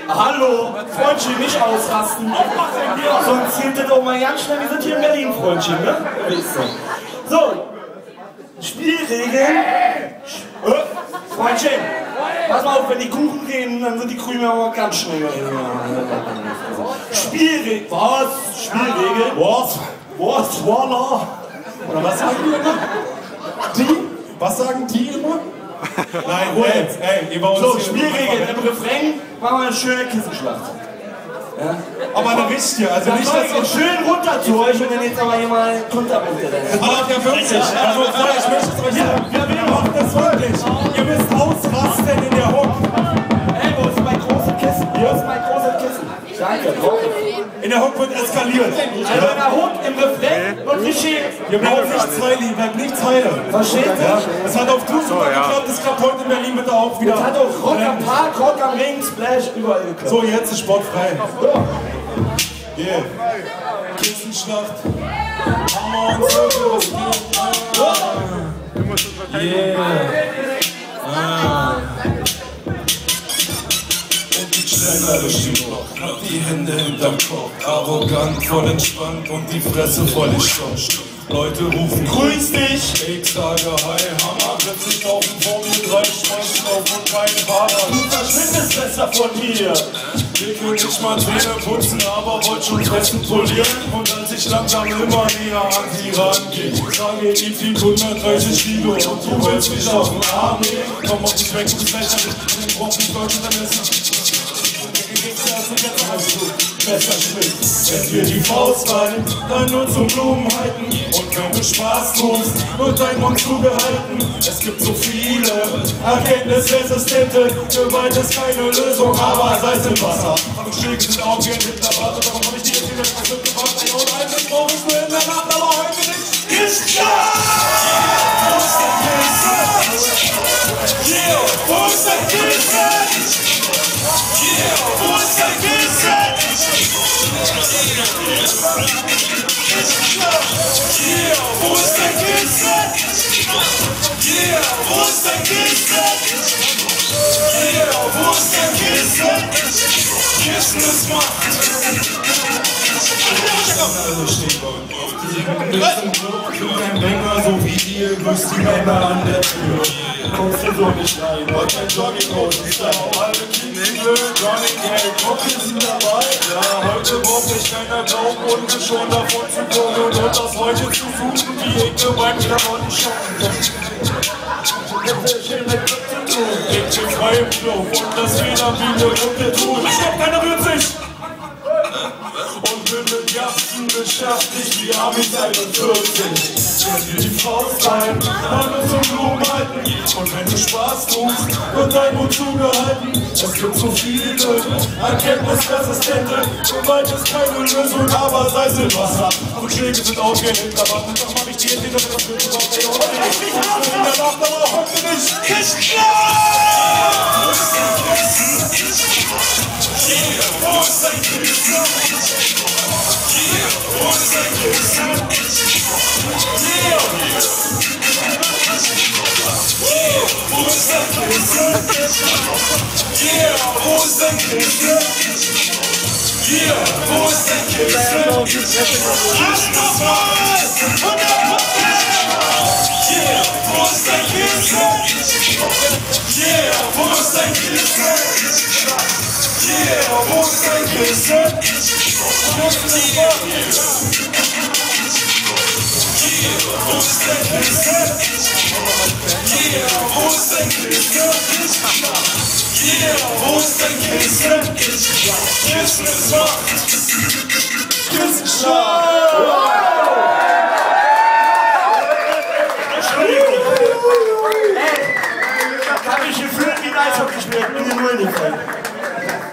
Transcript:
Hallo, Freundchen, nicht ausrasten. Sonst geht das auch mal ganz schnell. Wir sind hier in Berlin, Freundchen, ne? So, Spielregeln. Freundchen, pass mal auf, wenn die Kuchen reden, dann sind die Krümel auch ganz schnell. Spielregeln. Was? Spielregeln? Was? Voila. Oder was sagen die immer? Die? Was sagen die immer? Nein, ey, ihr bei uns so, Spielregeln. Im Refrain machen wir eine schöne Kissenschlacht. Ja? Aber eine richtige, also nicht, dass ihr schön runter zu euch und dann jetzt aber hier mal Konterpunkte rennen. Aber ja wirklich, also ich möchte es euch sagen, wir machen das wirklich. Ihr müsst ausrasten in der Hook. Ey, wo ist mein großes Kissen? Hier ist mein großes Kissen. Danke, in der Hook wird eskaliert. Also in der Hook, im Refrain wird geschehen. Wir brauchen nichts heilen, bleibt nichts heilen. Versteht ihr? Ja, es hat auf Tour super geklappt, es klappt heute in Berlin bitte auch wieder. Es hat auch Rock am Park, Rock am Ring, Splash, überall geklappt. So, jetzt ist sportfrei. Ja. Yeah. Kissenschlacht. Hammer und so, was geht? Yeah. Schneller durch die Block, hab die Hände hinterm Kopf, arrogant, voll entspannt und die Fresse voll Stoff. Leute rufen, grüß dich! Ich sage, hi, Hammer, setz dich auf den vor mir, 3 Schmeißen auf und kein Fahrer. Du verschwindest besser von hier! Ich will nicht mal Zähne putzen, aber wollt schon Fressen polieren. Und als ich langsam immer näher an sie rangehe, sage ich, ich wieg 130 Kilo und du willst mich auf den Arm nehmen. Komm auf dich weg, du bist lächerlich, den brauch ich Leute dann essen. Besser schwitzt, wenn wir die Faust rein, dann nur zum Blumen halten. Und wenn du Spaß tust, wird dein Mund zugehalten. Es gibt so viele Erkenntnisresistente, Gewalt ist keine Lösung, aber Salz im Wasser. Aber Schläge sind auch wie ein Hitlervater, darum hab ich dir jetzt wieder das mitgebracht. Ey, und eigentlich brauch ich nur in der Nacht, aber heute nicht. Ist klar! Wo ist der Kissen? Yeah, wo ist der Kissen? Yeah, wo ist der Kissen? Yeah, wo ist der Kissen? Yeah, wo ist der Kissen? Yeah, wo ist der Kissen? Kissen ist Macht. Alle stehen bei uns. Kein Banger, so wie ihr, grüßt die Männer an der Tür. Kommst du so nicht rein, heute ein Jogginghosen ist alle Kinder, Running Gag, Cocktails sind dabei. Ja, heute braucht sich keiner glauben, ungeschont davon zu kommen und das heute zu suchen, wie ich nur beim Klamotten shoppen. Ich bin frei im Flow und das jeder wie eine Runde tut. Ich glaub, keiner rührt sich! Und bin mit Jasten beschäftigt wie Amis 41. Wenn dir die Faust rein, alle zum Blumen halten. Und wenn du Spaß tust, wird dein Mund zugehalten. Es gibt so viele Erkenntnisresistente. Gewalt ist keine Lösung, aber Salz im Wasser. Und Schläge sind ausgehend, aber dann mach ich dir den, damit das Bild überhaupt nicht. Und ich nicht habe in der Nacht, aber heute nicht. Ist klar! Wo ist dein Kissen? Yeah, wo ist dein Kissen? Yeah, wo ist dein Kissen? Yeah, wo ist dein Kissen? Yeah, wo ist dein Kissen? Yeah, wo ist dein Kissen? Lass das mal! Yeah, wo ist dein Kissen? Yeah, wo ist dein Kissen? Yeah, wo ist dein Kissen? Wo ist dein Kissen? Yeah, wo ist dein Kissen? Yeah, wo ist dein Kissen? Kissen ist Macht. Kissen ist Macht.